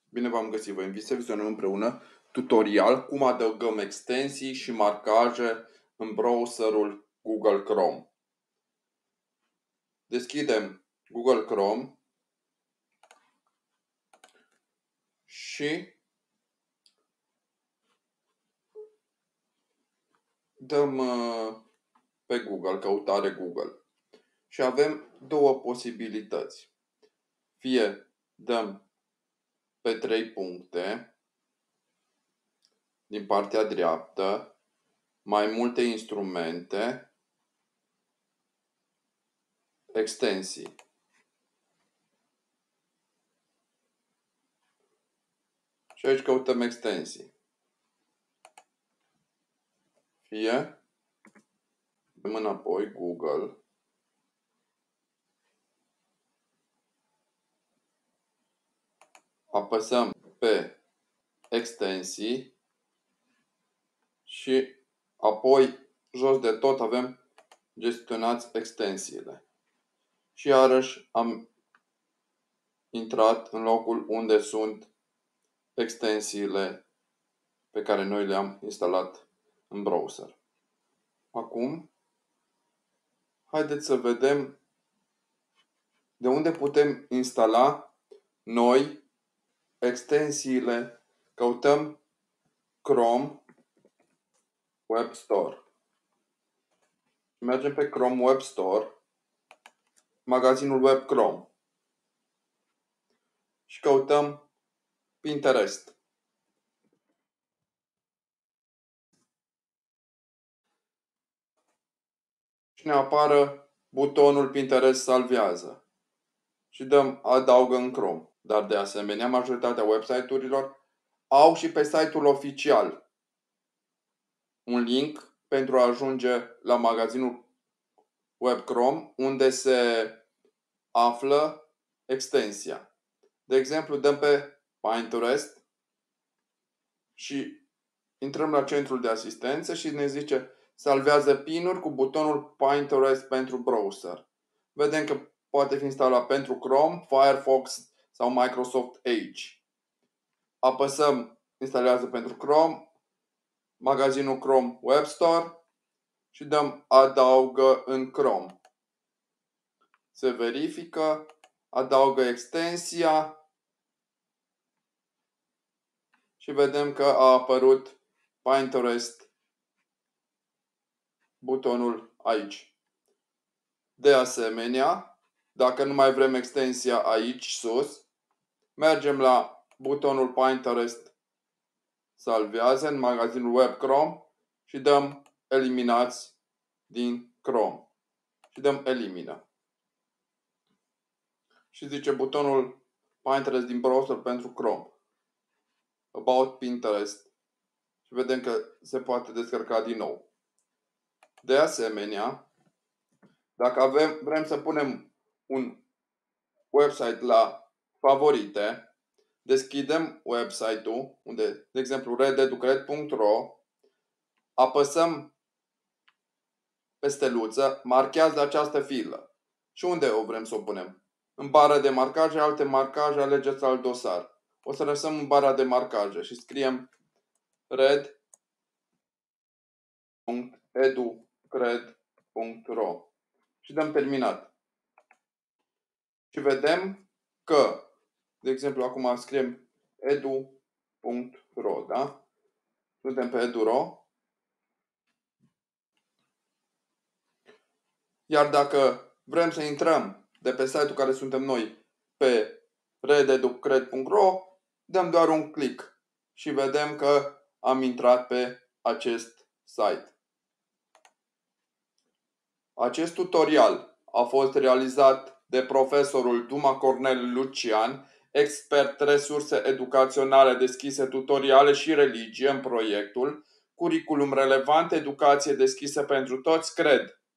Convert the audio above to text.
Bine v-am găsit! Vă invit să vizionăm împreună tutorial cum adăugăm extensii și marcaje în browserul Google Chrome. Deschidem Google Chrome și dăm pe Google, căutare Google. Și avem două posibilități. Fie dăm pe 3 puncte din partea dreaptă, mai multe instrumente, extensii. Și aici căutăm extensii. Fie dăm înapoi Google, apăsăm pe extensii și apoi jos de tot avem gestionați extensiile. Și iarăși am intrat în locul unde sunt extensiile pe care noi le-am instalat în browser. Acum, haideți să vedem de unde putem instala noi extensiile. Căutăm Chrome Web Store. Mergem pe Chrome Web Store, magazinul web Chrome. Și căutăm Pinterest. Și ne apară butonul Pinterest salvează. Și dăm adaugă în Chrome. Dar de asemenea, majoritatea website-urilor au și pe site-ul oficial un link pentru a ajunge la magazinul web Chrome, unde se află extensia. De exemplu, dăm pe Pinterest și intrăm la centrul de asistență și ne zice salvează pinuri cu butonul Pinterest pentru browser. Vedem că poate fi instalat pentru Chrome, Firefox sau Microsoft Edge. Apăsăm instalează pentru Chrome, magazinul Chrome Web Store și dăm adaugă în Chrome. Se verifică, adaugă extensia și vedem că a apărut Pinterest butonul aici. De asemenea, dacă nu mai vrem extensia aici sus, mergem la butonul Pinterest salvează în magazinul web Chrome și dăm eliminați din Chrome. Și dăm elimină. Și zice butonul Pinterest din browser pentru Chrome. About Pinterest. Și vedem că se poate descărca din nou. De asemenea, dacă vrem să punem un website la favorite, deschidem website-ul, unde, de exemplu, rededucred.ro, apăsăm pe steluță, marchează această filă. Și unde o vrem să o punem? În bara de marcaje, alte marcaje, alegeți alt dosar. O să lăsăm în bara de marcaje și scriem red.educred.ro și dăm terminat. Și vedem că, de exemplu, acum scriem edu.ro, da? Suntem pe edu.ro. Iar dacă vrem să intrăm de pe site-ul care suntem noi pe rededucred.ro, dăm doar un click și vedem că am intrat pe acest site. Acest tutorial a fost realizat de profesorul Duma Cornel Lucian, expert resurse educaționale deschise, tutoriale și religie în proiectul Curriculum Relevant, educație deschisă pentru toți, cred.